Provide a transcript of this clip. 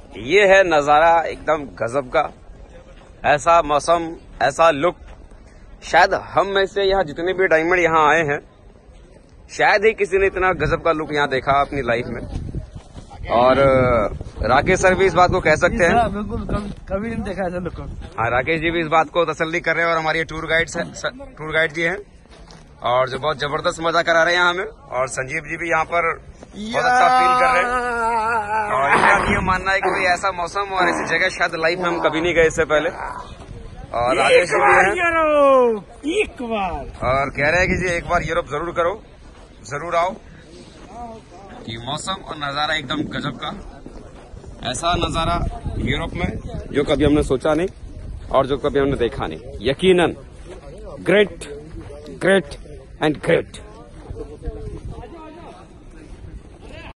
ये है नजारा एकदम गजब का। ऐसा मौसम, ऐसा लुक शायद हम में से यहाँ जितने भी डायमंड यहाँ आए हैं, शायद ही किसी ने इतना गजब का लुक यहाँ देखा अपनी लाइफ में। और राकेश सर भी इस बात को कह सकते हैं, बिल्कुल कभी नहीं देखा ऐसा लुक। हाँ, राकेश जी भी इस बात को तसल्ली कर रहे हैं और हमारे टूर गाइड जी हैं और जो बहुत जबरदस्त मजा करा रहे हैं हमें। और संजीव जी भी यहाँ पर बहुत अच्छा फील कर रहे हैं और इनका ये मानना है कि भाई ऐसा मौसम और ऐसी जगह शायद लाइफ में हम कभी नहीं गए इससे पहले। और राकेश जी भी हैं एक बार और कह रहे हैं कि जी एक बार यूरोप जरूर करो, जरूर आओ, कि मौसम और नजारा एकदम गजब का। ऐसा नजारा यूरोप में जो कभी हमने सोचा नहीं और जो कभी हमने देखा नहीं। यकीनन ग्रेट, ग्रेट एंड ग्रेट।